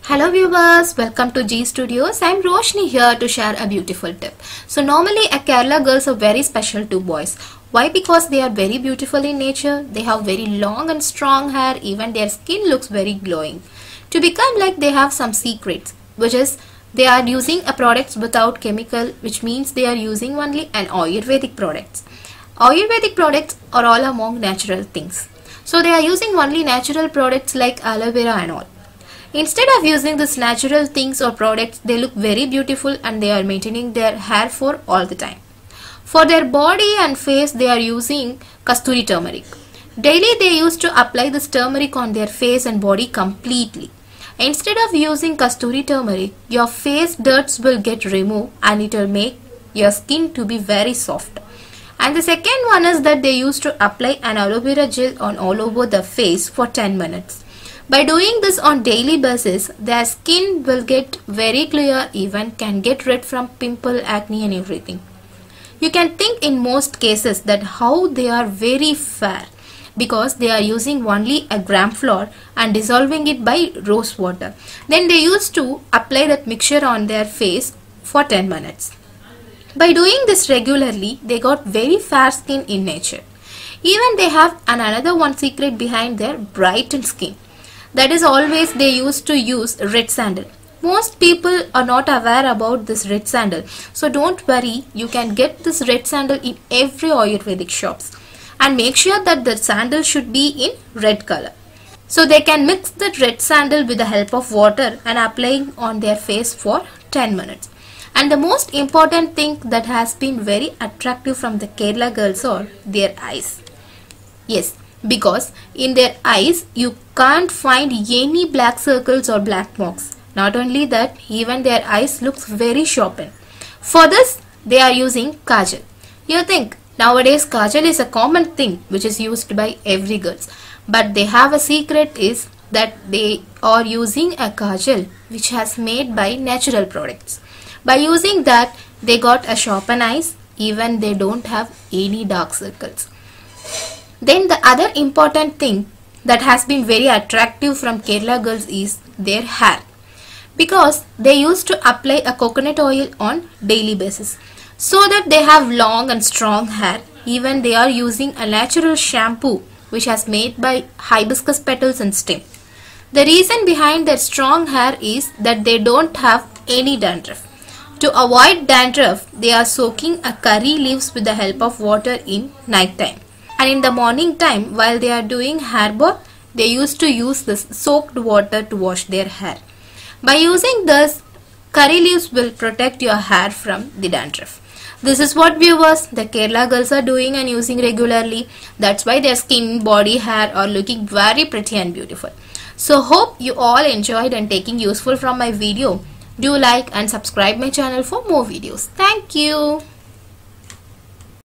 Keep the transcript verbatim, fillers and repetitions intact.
Hello viewers, welcome to G Studios. I am Roshni here to share a beautiful tip. So normally a Kerala girls are very special to boys. Why? Because they are very beautiful in nature. They have very long and strong hair. Even their skin looks very glowing. To become like they have some secrets, which is they are using a products without chemical, which means they are using only an Ayurvedic products. Ayurvedic products are all among natural things. So they are using only natural products like aloe vera and all. Instead of using these natural things or products, they look very beautiful and they are maintaining their hair for all the time. For their body and face, they are using Kasturi turmeric. Daily they used to apply this turmeric on their face and body completely. Instead of using Kasturi turmeric, your face dirts will get removed and it will make your skin to be very soft. And the second one is that they used to apply an aloe vera gel on all over the face for ten minutes. By doing this on daily basis, their skin will get very clear, even can get rid from pimple, acne and everything. You can think in most cases that how they are very fair because they are using only a gram flour and dissolving it by rose water. Then they used to apply that mixture on their face for ten minutes. By doing this regularly, they got very fair skin in nature. Even they have an another one secret behind their brightened skin. That is always they used to use red sandal. Most people are not aware about this red sandal. So don't worry, you can get this red sandal in every Ayurvedic shops. And make sure that the sandal should be in red color. So they can mix that red sandal with the help of water and applying on their face for ten minutes. And the most important thing that has been very attractive from the Kerala girls are their eyes. Yes. Because in their eyes you can't find any black circles or black marks. Not only that, even their eyes looks very sharpened. For this they are using kajal. You think nowadays kajal is a common thing which is used by every girls. But they have a secret is that they are using a kajal which has made by natural products. By using that they got a sharpened eyes, even they don't have any dark circles. Then the other important thing that has been very attractive from Kerala girls is their hair. Because they used to apply a coconut oil on daily basis. So that they have long and strong hair. Even they are using a natural shampoo which has made by hibiscus petals and stem. The reason behind their strong hair is that they don't have any dandruff. To avoid dandruff, they are soaking a curry leaves with the help of water in night time. And in the morning time, while they are doing hair bath, they used to use this soaked water to wash their hair. By using this, curry leaves will protect your hair from the dandruff. This is what viewers, the Kerala girls are doing and using regularly. That's why their skin, body, hair are looking very pretty and beautiful. So hope you all enjoyed and taking useful from my video. Do like and subscribe my channel for more videos. Thank you.